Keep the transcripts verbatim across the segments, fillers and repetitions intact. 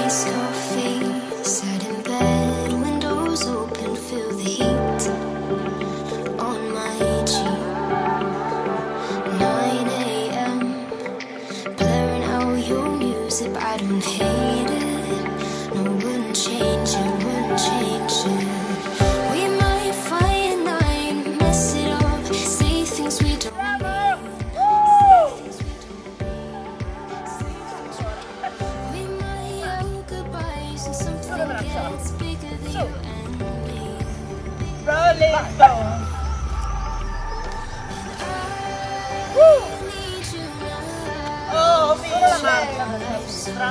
iced coffee, sat in bed, windows open, feel the heat on my cheek. nine a m blaring out your music, but I don't hate it. No, wouldn't change it, wouldn't change it. We might fight at night, mess it up, say things we don't mean. We might yell goodbyes and something gets bigger than you and me. Rolling Stone. Oh, Solo la marcia a destra.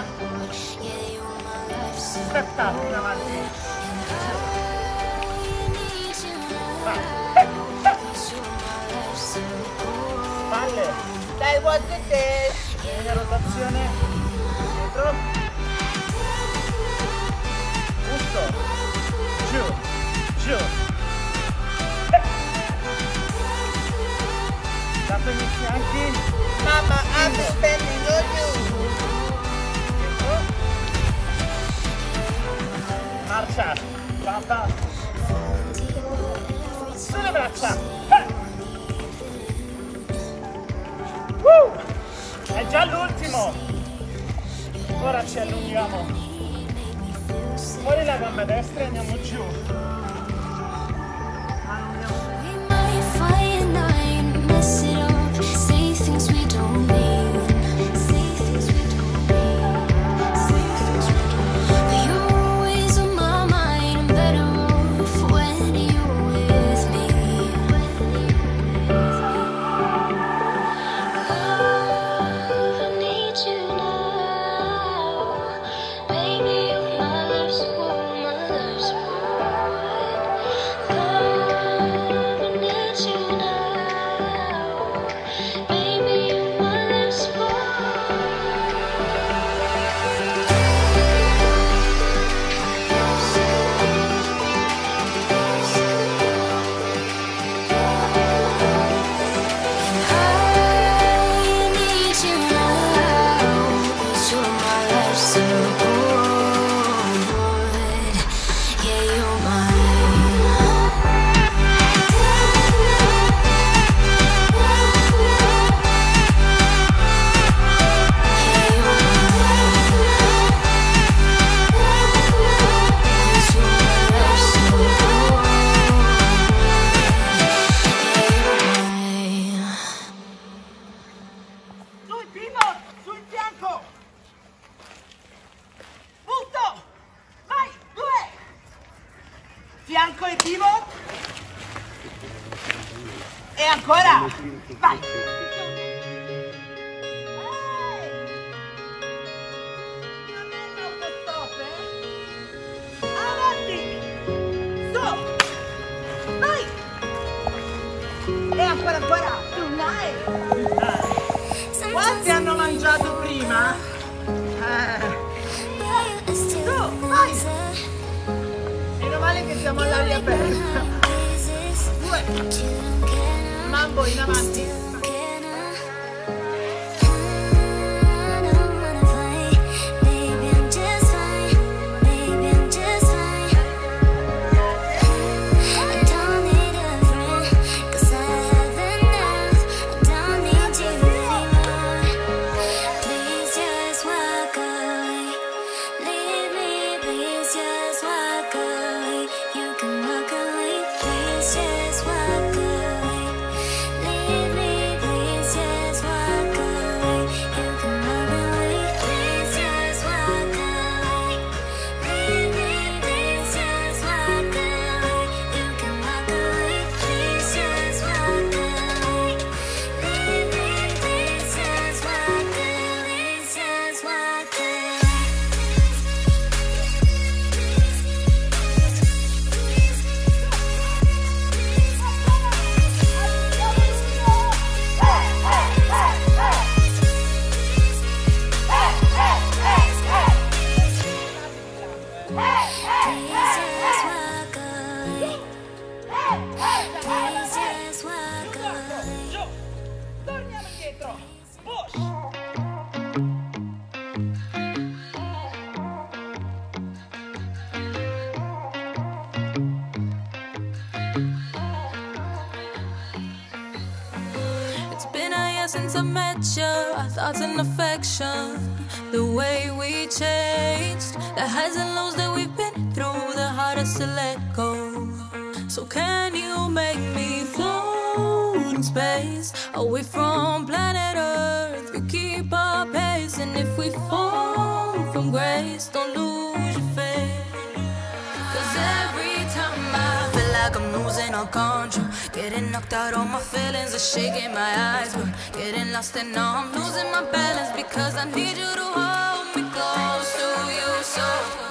Scattati in avanti. Vai. Palle. Dai, what it is? Vieni a rotazione. Dietro. Giusto. Giù. Giù. Dato i fianchi. Mama, I'm spending on you. Dietro. Marcia. Guarda. Sulle braccia. Eh. Uh. È già l'ultimo. Ora ci allunghiamo. Fuori la gamba destra e andiamo giù. We might fight at night, mess it up, say things we don't mean. Say things we don't mean. Say things we don't mean. But you're always on my mind. I'm better off when you're with me. Love, I need you now. Baby, my love's warm, my love's warm. Love, I need you now. Baby, my love's I need you now, 'cause you're my life support. Yeah, you're mine. Yeah, you're mine. 'Cause you're my life support. Yeah, you're mine. Sul pivot, sul fianco. Butto. Vai, due. Fianco e pivot. E ancora. Vai. Ehi. Non è l'autostop, eh? Avanti. Su. Vai. E ancora, ancora. Dai. Quanti hanno mangiato prima? Eh. Su, vai. Meno male che siamo all'aria aperta. Due. Mambo in avanti. Leave me It's been a year since I met you, our thoughts and affection, the way we changed, the highs and lows that we've been through, the hardest to let go. So can you make me float in space, away from planet Earth? You keep our pace, and if we fall from grace, don't lose your faith. Cause every time I feel like I'm losing all control, getting knocked out on my feelings are shaking my eyes, but getting lost and now I'm losing my balance, because I need you to hold me close to you. So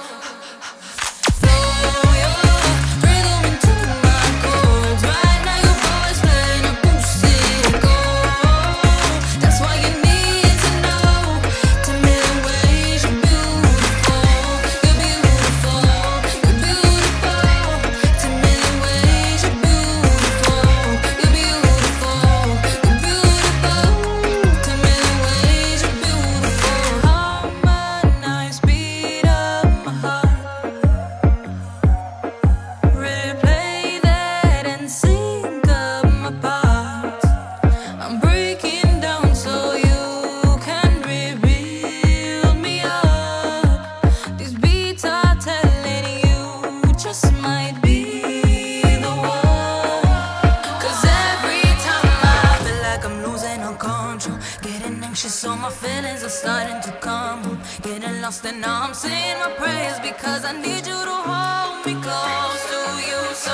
and now I'm saying my prayers, because I need you to hold me close to you. So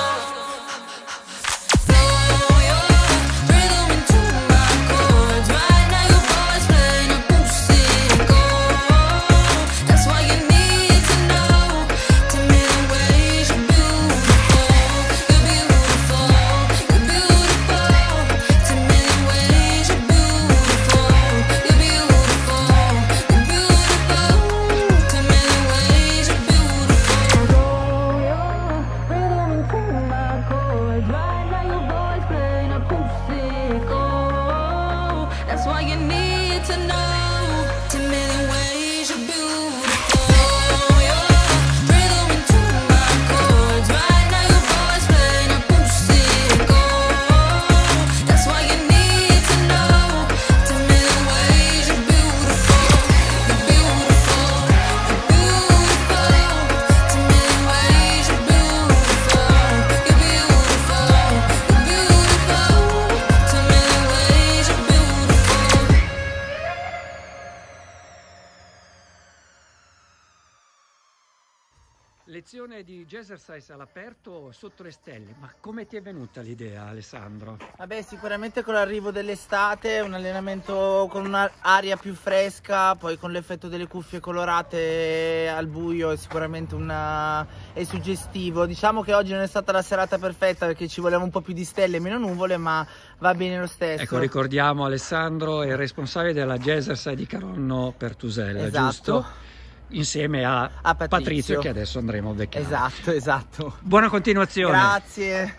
lezione di Jazzercise all'aperto sotto le stelle, ma come ti è venuta l'idea, Alessandro? Vabbè, sicuramente con l'arrivo dell'estate, un allenamento con un'aria più fresca, poi con l'effetto delle cuffie colorate al buio è sicuramente una... è suggestivo. Diciamo che oggi non è stata la serata perfetta perché ci voleva un po' più di stelle e meno nuvole, ma va bene lo stesso. Ecco, ricordiamo, Alessandro è il responsabile della Jazzercise di Caronno Pertusella, esatto, giusto? Insieme a, a Patrizio. Patrizio, che adesso andremo a beccare. Esatto, esatto. Buona continuazione. Grazie.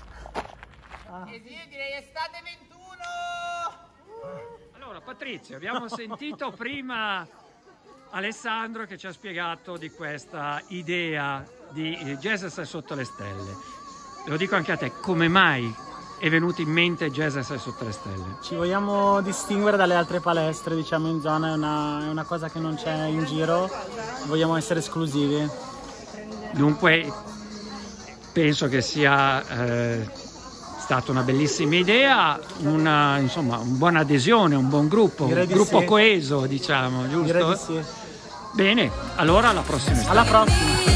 Ah. E io direi estate ventuno. Allora, Patrizio, abbiamo sentito prima Alessandro che ci ha spiegato di questa idea di Jazzercise sotto le stelle. Lo dico anche a te, come mai è venuto in mente Jazzercise sotto le stelle? Ci vogliamo distinguere dalle altre palestre, diciamo, in zona, è una, è una cosa che non c'è in giro, vogliamo essere esclusivi. Dunque penso che sia eh, stata una bellissima idea, una, insomma, una buona adesione, un buon gruppo, Direi un di gruppo sì. coeso, diciamo, giusto? Direi di sì. Bene, allora alla prossima estate. Alla prossima.